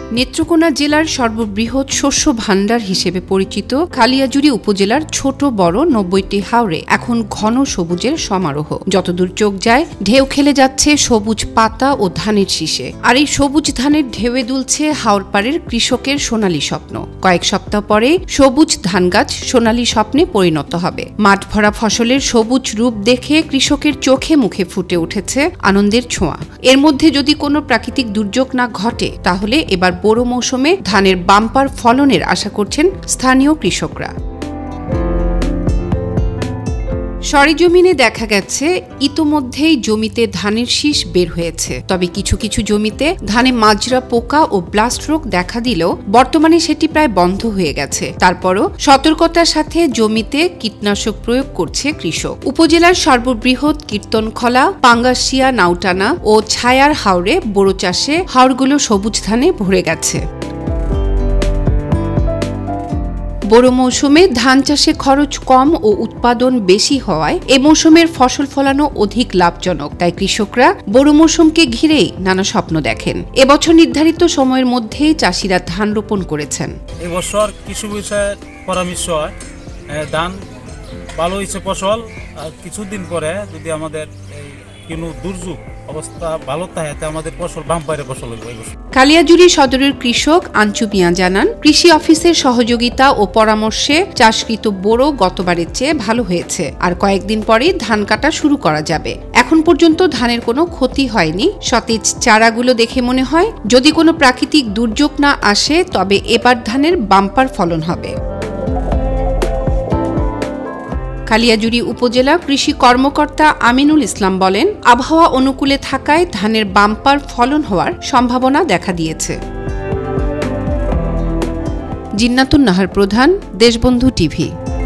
নেত্রকোনা জেলার সর্ববৃহৎ শস্য ভাণ্ডার হিসেবে পরিচিত কালিয়াজুড়ি উপজেলার ছোট বড় ৯০টি হাওরে এখন ঘন সবুজের সমারোহ। যতদূর চোখ যায় ঢেউ খেলে যাচ্ছে সবুজ পাতা ও ধানের শীষে। আর এই সবুজ ধানের ঢেউয়ে দুলছে হাওরপাড়ের কৃষকের সোনালী স্বপ্ন। কয়েক সপ্তাহ পরে সবুজ ধান গাছ সোনালী স্বপ্নে পরিণত হবে। মাঠ ভরা ফসলের সবুজ রূপ দেখে কৃষকের চোখে মুখে ফুটে উঠেছে আনন্দের ছোঁয়া। এর মধ্যে যদি কোনো প্রাকৃতিক দুর্যোগ না ঘটে তাহলে এবার বড় মৌসুমে ধানের বাম্পার ফলনের আশা করছেন স্থানীয় কৃষকরা। সরেজমিনে দেখা গেছে ইতোমধ্যেই জমিতে ধানের শীষ বের হয়েছে। তবে কিছু কিছু জমিতে ধানে মাজরা পোকা ও ব্লাস্ট রোগ দেখা দিলেও বর্তমানে সেটি প্রায় বন্ধ হয়ে গেছে। তারপরও সতর্কতার সাথে জমিতে কীটনাশক প্রয়োগ করছে কৃষক। উপজেলার সর্ববৃহৎ কীর্তনখলা, পাঙ্গাসিয়া, নাউটানা ও ছায়ার হাওরে বোরো চাষে হাওরগুলো সবুজ ধানে ভরে গেছে। বড় মৌসুমে ধান চাষে খরচ কম ও উৎপাদন বেশি হওয়ায় এ মৌসুমের ফসল ফলানো অধিক লাভজনক। তাই কৃষকরা বড় মৌসুমকে ঘিরেই নানা স্বপ্ন দেখেন। এবছর নির্ধারিত সময়ের মধ্যেই চাষিরা ধান রোপণ করেছেন। এবছর কৃষি বিষয়ে পরামর্শ হয়, ধান ভালো হয়েছে ফসল, আর কিছুদিন পরে যদি আমাদের কোনো দুর্যোগ অবস্থা ভালো থাকে আমাদের ফসল বাম্পারে ফসল হবে। কালিয়াজুড়ি সদরের কৃষক আঞ্চু মিয়া জানান, কৃষি অফিসের সহযোগিতা ও পরামর্শে চাষকৃত বোরো গতবারের চেয়ে ভালো হয়েছে। আর কয়েকদিন পরেই ধান কাটা শুরু করা যাবে। এখন পর্যন্ত ধানের কোনো ক্ষতি হয়নি। সতেজ চারাগুলো দেখে মনে হয় যদি কোনো প্রাকৃতিক দুর্যোগ না আসে তবে এবার ধানের বাম্পার ফলন হবে। কালিয়াজুড়ি উপজেলা কৃষি কর্মকর্তা আমিনুল ইসলাম বলেন, আবহাওয়া অনুকূলে থাকায় ধানের বাম্পার ফলন হওয়ার সম্ভাবনা দেখা দিয়েছে। জিন্নাতুন নাহার প্রধান, দেশবন্ধু টিভি।